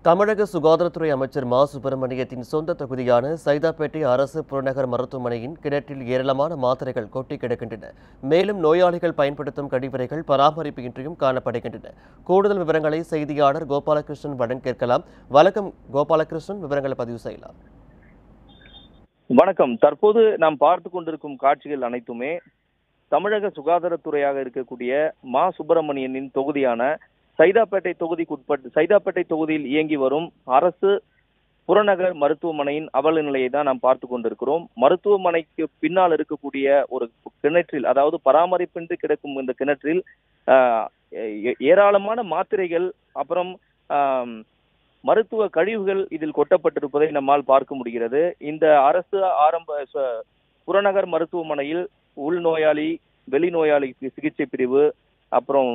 தமிழக சுகாதாரத்துறை அமைச்சர் மா சுப்பிரமணியத்தின் சொந்த தொகுதியான சைதாப்பேட்டை அரசு புறநகர் மருத்துவமனையின் கிணற்றில் ஏராளமான மாத்திரைகள் கொட்டி கிடக்கின்றன. மேலும் நோயாளிகள் பயன்படுத்தும் கழிவறைகள் பராமரிப்பின்றியும் காணப்படுகின்றன. கூடுதல் விவரங்களை செய்தியாளர் கோபாலகிருஷ்ணன் வழங்க கேட்கலாம். வணக்கம் கோபாலகிருஷ்ணன், விவரங்களை பதிவு செய்யலாம். வணக்கம். தற்போது நாம் பார்த்து கொண்டிருக்கும் காட்சிகள் அனைத்துமே தமிழக சுகாதாரத்துறையாக இருக்கக்கூடிய மா சுப்பிரமணியனின் தொகுதியான சைதாப்பேட்டை தொகுதியில் இயங்கி வரும் அரசு புறநகர் மருத்துவமனையின் அவல நிலையை தான் நாம் பார்த்து கொண்டிருக்கிறோம். மருத்துவமனைக்கு பின்னால் இருக்கக்கூடிய ஒரு கிணற்றில், அதாவது பராமரிப்பின்றி கிடக்கும் இந்த கிணற்றில் ஏராளமான மாத்திரைகள், அப்புறம் மருத்துவ கழிவுகள் இதில் கொட்டப்பட்டிருப்பதை நம்மால் பார்க்க முடிகிறது. இந்த அரசு புறநகர் மருத்துவமனையில் உள்நோயாளி, வெளிநோயாளி சிகிச்சை பிரிவு, அப்புறம்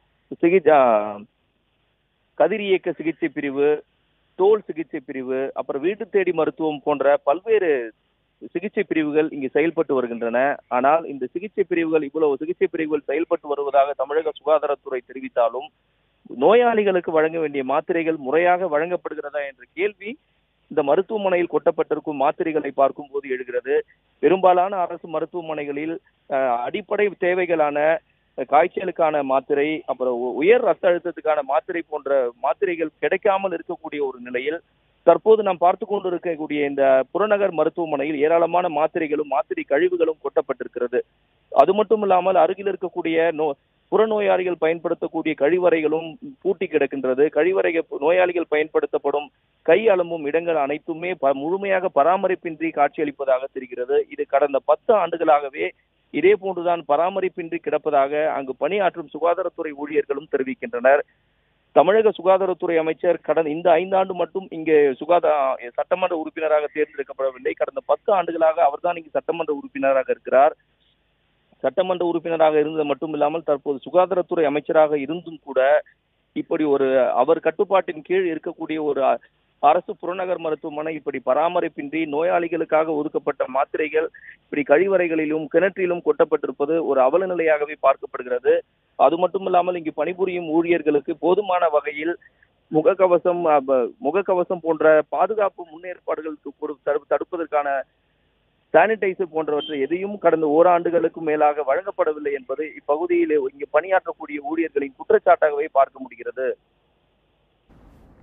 கதிரியக்க சிகிச்சை பிரிவு, தோல் சிகிச்சை பிரிவு, அப்புறம் வீட்டு தேடி மருத்துவம் போன்ற பல்வேறு சிகிச்சை பிரிவுகள் இங்கு செயல்பட்டு வருகின்றன. ஆனால் இந்த இவ்வளவு சிகிச்சை பிரிவுகள் செயல்பட்டு வருவதாக தமிழக சுகாதாரத்துறை தெரிவித்தாலும் நோயாளிகளுக்கு வழங்க வேண்டிய மாத்திரைகள் முறையாக வழங்கப்படுகிறதா என்ற கேள்வி இந்த மருத்துவமனையில் கொட்டப்பட்டிருக்கும் மாத்திரைகளை பார்க்கும் போது எழுகிறது. பெரும்பாலான அரசு மருத்துவமனைகளில் அடிப்படை தேவைகளான காய்ச்சலுக்கான மாத்திரை, அப்புறம் உயர் ரத்த அழுத்தத்துக்கான மாத்திரை போன்ற மாத்திரைகள் கிடைக்காமல் இருக்கக்கூடிய ஒரு நிலையில் தற்போது நாம் பார்த்து கொண்டிருக்கக்கூடிய இந்த புறநகர் மருத்துவமனையில் ஏராளமான மாத்திரைகளும் மாத்திரை கழிவுகளும் கொட்டப்பட்டிருக்கிறது. அது மட்டும் இல்லாமல் அருகில் இருக்கக்கூடிய புறநோயாளிகள் பயன்படுத்தக்கூடிய கழிவறைகளும் பூட்டி கிடக்கின்றது. நோயாளிகள் பயன்படுத்தப்படும் கை அலம்பும் இடங்கள் அனைத்துமே முழுமையாக பராமரிப்பின்றி காட்சியளிப்பதாக தெரிகிறது. இது கடந்த 10 ஆண்டுகளாகவே இதே போன்றுதான் பராமரிப்பின்றி கிடப்பதாக அங்கு பணியாற்றும் சுகாதாரத்துறை ஊழியர்களும் தெரிவிக்கின்றனர். தமிழக சுகாதாரத்துறை அமைச்சர் இந்த 5 ஆண்டு மட்டும் இங்கே சட்டமன்ற உறுப்பினராக தேர்ந்தெடுக்கப்படவில்லை. கடந்த 10 ஆண்டுகளாக அவர்தான் இங்கு சட்டமன்ற உறுப்பினராக இருக்கிறார். சட்டமன்ற உறுப்பினராக இருந்தது மட்டும் இல்லாமல் தற்போது சுகாதாரத்துறை அமைச்சராக இருந்தும் கூட இப்படி அவர் கட்டுப்பாட்டின் கீழ் இருக்கக்கூடிய ஒரு அரசு புறநகர் மருத்துவமனை இப்படி பராமரிப்பின்றி நோயாளிகளுக்காக ஒதுக்கப்பட்ட மாத்திரைகள் இப்படி கழிவறைகளிலும் கிணற்றிலும் கொட்டப்பட்டிருப்பது ஒரு அவல நிலையாகவே பார்க்கப்படுகிறது. அது மட்டும் இல்லாமல் இங்கு பணிபுரியும் ஊழியர்களுக்கு போதுமான வகையில் முகக்கவசம் போன்ற பாதுகாப்பு முன்னேற்பாடுகளுக்கு தடுப்பதற்கான சானிடைசர் போன்றவற்றை எதையும் கடந்த ஓராண்டுகளுக்கு மேலாக வழங்கப்படவில்லை என்பது இப்பகுதியிலே இங்கு பணியாற்றக்கூடிய ஊழியர்களின் குற்றச்சாட்டாகவே பார்க்க முடிகிறது.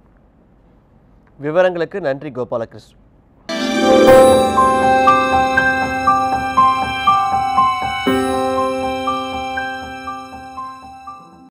விவரங்களுக்கு நன்றி கோபாலகிருஷ்ணன்.